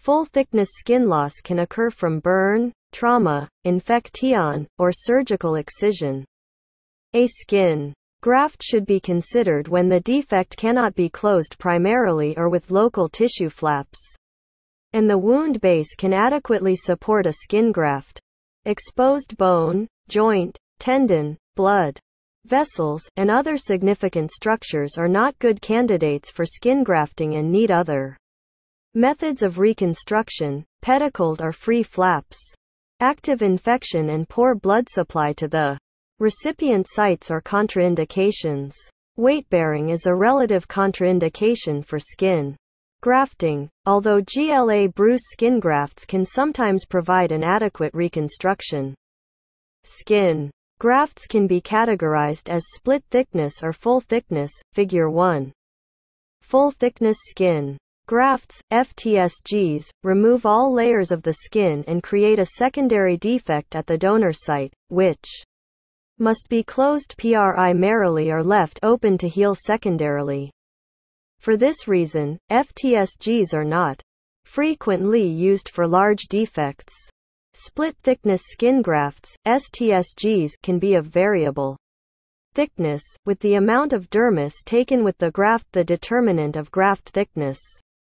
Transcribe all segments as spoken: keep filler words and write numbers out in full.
Full-thickness skin loss can occur from burn, trauma, infection, or surgical excision. A skin graft should be considered when the defect cannot be closed primarily or with local tissue flaps, and the wound base can adequately support a skin graft. Exposed bone, joint, tendon, blood vessels, and other significant structures are not good candidates for skin grafting and need other methods of reconstruction, pedicled or free flaps. Active infection and poor blood supply to the recipient sites are contraindications. Weight-bearing is a relative contraindication for skin grafting, although G L A bruise skin grafts can sometimes provide an adequate reconstruction. Skin grafts can be categorized as split thickness or full thickness, figure one. Full thickness skin grafts, F T S Gs, remove all layers of the skin and create a secondary defect at the donor site, which must be closed primarily or left open to heal secondarily. For this reason, F T S Gs are not frequently used for large defects. Split-thickness skin grafts, S T S Gs, can be of variable thickness, with the amount of dermis taken with the graft the determinant of graft thickness.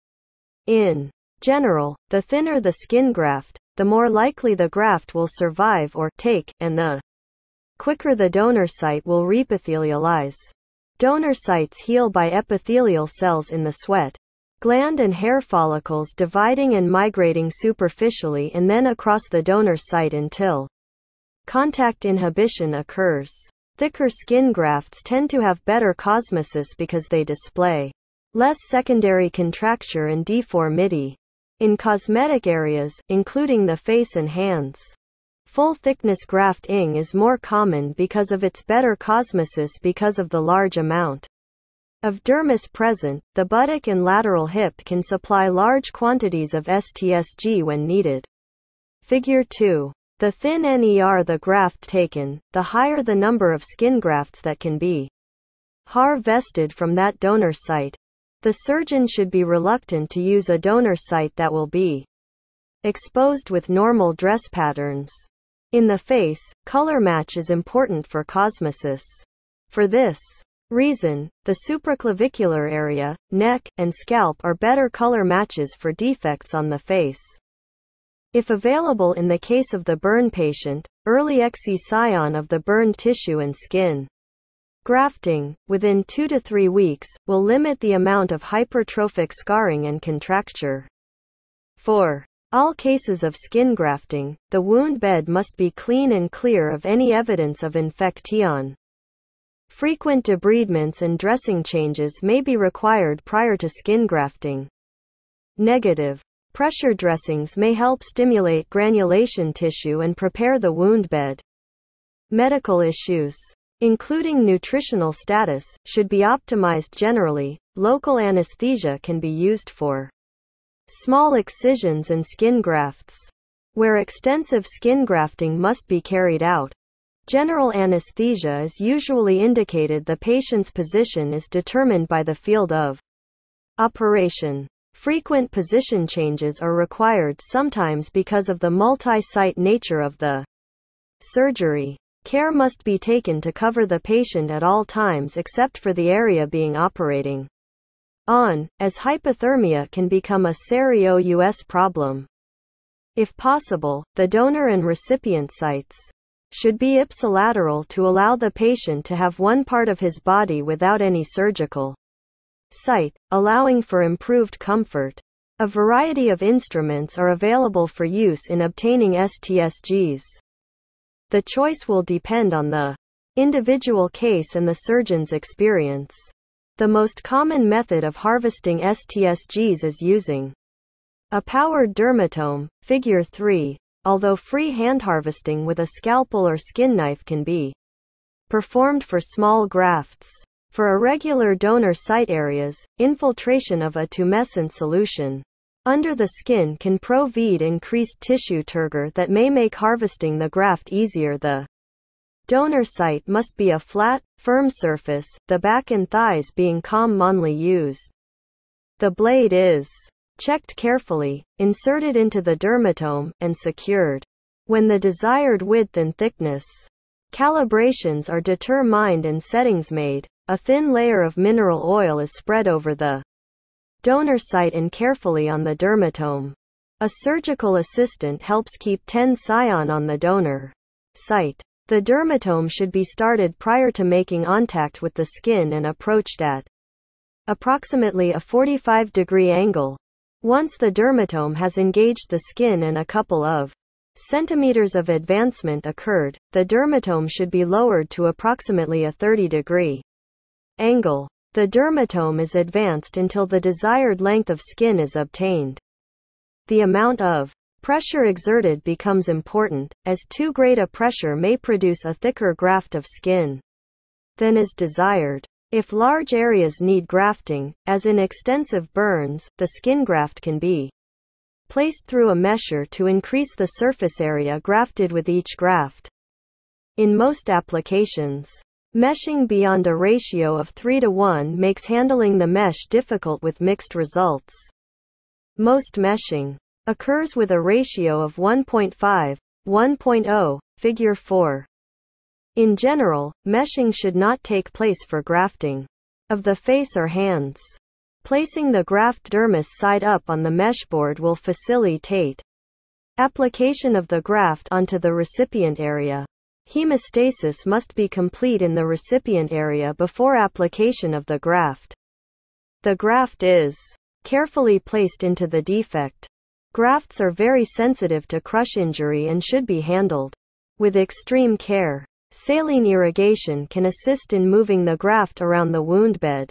In general, the thinner the skin graft, the more likely the graft will survive or take, and the quicker the donor site will reepithelialize. Donor sites heal by epithelial cells in the sweat gland and hair follicles dividing and migrating superficially and then across the donor site until contact inhibition occurs. Thicker skin grafts tend to have better cosmesis because they display less secondary contracture and deformity in cosmetic areas, including the face and hands. Full-thickness grafting is more common because of its better cosmesis because of the large amount of dermis present. The buttock and lateral hip can supply large quantities of S T S G when needed. Figure two. The thinner the graft taken, the higher the number of skin grafts that can be harvested from that donor site. The surgeon should be reluctant to use a donor site that will be exposed with normal dress patterns. In the face, color match is important for cosmesis. For this reason, the supraclavicular area, neck, and scalp are better color matches for defects on the face. If available in the case of the burn patient, early excision of the burned tissue and skin grafting, within two to three weeks, will limit the amount of hypertrophic scarring and contracture. For all cases of skin grafting, the wound bed must be clean and clear of any evidence of infection. Frequent debridements and dressing changes may be required prior to skin grafting. Negative pressure dressings may help stimulate granulation tissue and prepare the wound bed. Medical issues, including nutritional status, should be optimized generally. Local anesthesia can be used for small excisions and skin grafts, where extensive skin grafting must be carried out. General anesthesia is usually indicated. The patient's position is determined by the field of operation. Frequent position changes are required sometimes because of the multi-site nature of the surgery. Care must be taken to cover the patient at all times except for the area being operating on, as hypothermia can become a serious problem. If possible, the donor and recipient sites should be ipsilateral to allow the patient to have one part of his body without any surgical site, allowing for improved comfort. A variety of instruments are available for use in obtaining S T S Gs. The choice will depend on the individual case and the surgeon's experience. The most common method of harvesting S T S Gs is using a powered dermatome, figure three, although free hand harvesting with a scalpel or skin knife can be performed for small grafts. For irregular donor site areas, infiltration of a tumescent solution under the skin can provide increased tissue turgor that may make harvesting the graft easier. The donor site must be a flat, firm surface, the back and thighs being commonly used. The blade is checked carefully, inserted into the dermatome, and secured. When the desired width and thickness calibrations are determined and settings made, a thin layer of mineral oil is spread over the donor site and carefully on the dermatome. A surgical assistant helps keep ten cyan on the donor site. The dermatome should be started prior to making contact with the skin and approached at approximately a forty-five degree angle. Once the dermatome has engaged the skin and a couple of centimeters of advancement occurred, the dermatome should be lowered to approximately a thirty degree angle. The dermatome is advanced until the desired length of skin is obtained. The amount of pressure exerted becomes important, as too great a pressure may produce a thicker graft of skin than is desired. If large areas need grafting, as in extensive burns, the skin graft can be placed through a mesher to increase the surface area grafted with each graft. In most applications, meshing beyond a ratio of three to one makes handling the mesh difficult with mixed results. Most meshing occurs with a ratio of one point five, one point zero, figure four. In general, meshing should not take place for grafting of the face or hands. Placing the graft dermis side up on the meshboard will facilitate application of the graft onto the recipient area. Hemostasis must be complete in the recipient area before application of the graft. The graft is carefully placed into the defect. Grafts are very sensitive to crush injury and should be handled with extreme care. Saline irrigation can assist in moving the graft around the wound bed.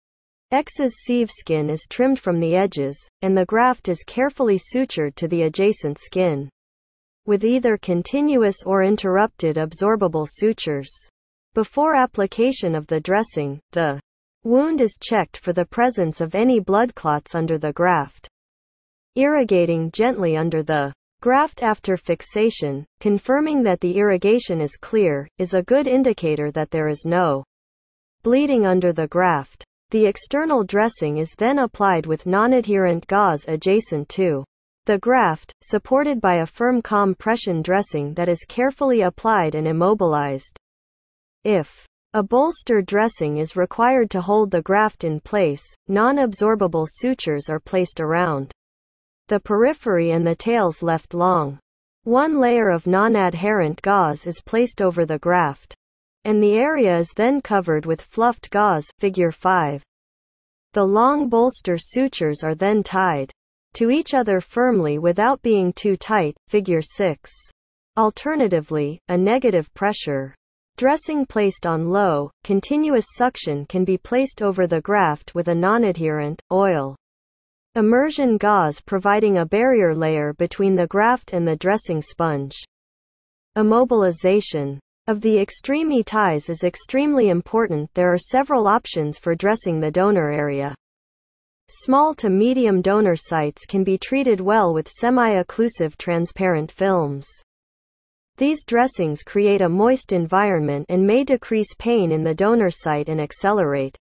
Excess skin is trimmed from the edges, and the graft is carefully sutured to the adjacent skin with either continuous or interrupted absorbable sutures. Before application of the dressing, the wound is checked for the presence of any blood clots under the graft. Irrigating gently under the graft after fixation, confirming that the irrigation is clear, is a good indicator that there is no bleeding under the graft. The external dressing is then applied with non-adherent gauze adjacent to the graft, supported by a firm compression dressing that is carefully applied and immobilized. If a bolster dressing is required to hold the graft in place, non-absorbable sutures are placed around the periphery and the tails left long. One layer of non-adherent gauze is placed over the graft, and the area is then covered with fluffed gauze, figure five. The long bolster sutures are then tied to each other firmly without being too tight, figure six. Alternatively, a negative pressure dressing placed on low, continuous suction can be placed over the graft with a non-adherent, oil immersion gauze providing a barrier layer between the graft and the dressing sponge. Immobilization of the extreme ties is extremely important. There are several options for dressing the donor area. Small to medium donor sites can be treated well with semi-occlusive transparent films. These dressings create a moist environment and may decrease pain in the donor site and accelerate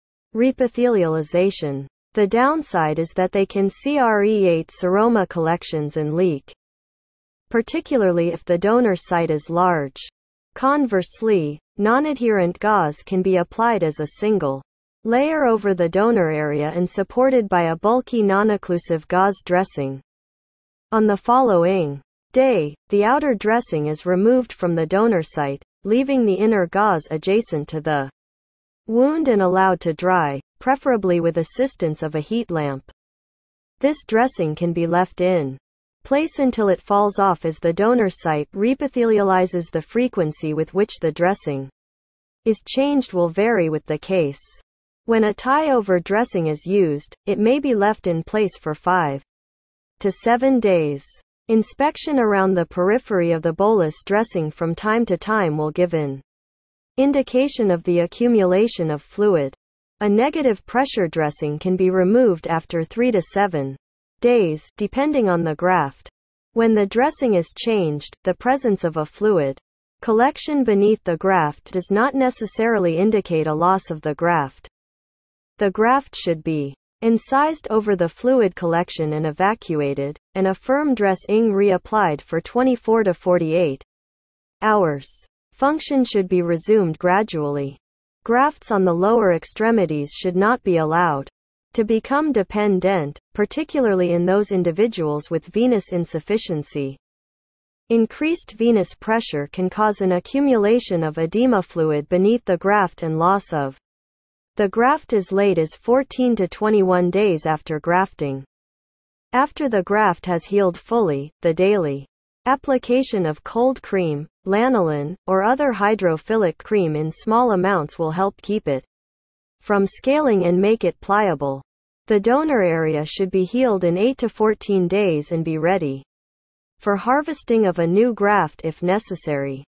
reepithelialization. The downside is that they can create seroma collections and leak, particularly if the donor site is large. Conversely, non-adherent gauze can be applied as a single layer over the donor area and supported by a bulky non-occlusive gauze dressing. On the following day, the outer dressing is removed from the donor site, leaving the inner gauze adjacent to the wound and allowed to dry, preferably with assistance of a heat lamp. This dressing can be left in place until it falls off as the donor site reepithelializes. The frequency with which the dressing is changed will vary with the case. When a tie-over dressing is used, it may be left in place for five to seven days. Inspection around the periphery of the bolus dressing from time to time will give an indication of the accumulation of fluid. A negative pressure dressing can be removed after three to seven days, depending on the graft. When the dressing is changed, the presence of a fluid collection beneath the graft does not necessarily indicate a loss of the graft. The graft should be Incised over the fluid collection and evacuated, and a firm dressing reapplied for twenty-four to forty-eight hours. Function should be resumed gradually. Grafts on the lower extremities should not be allowed to become dependent, particularly in those individuals with venous insufficiency. Increased venous pressure can cause an accumulation of edema fluid beneath the graft and loss of the graft as late as fourteen to twenty-one days after grafting. After the graft has healed fully, the daily application of cold cream, lanolin, or other hydrophilic cream in small amounts will help keep it from scaling and make it pliable. The donor area should be healed in eight to fourteen days and be ready for harvesting of a new graft if necessary.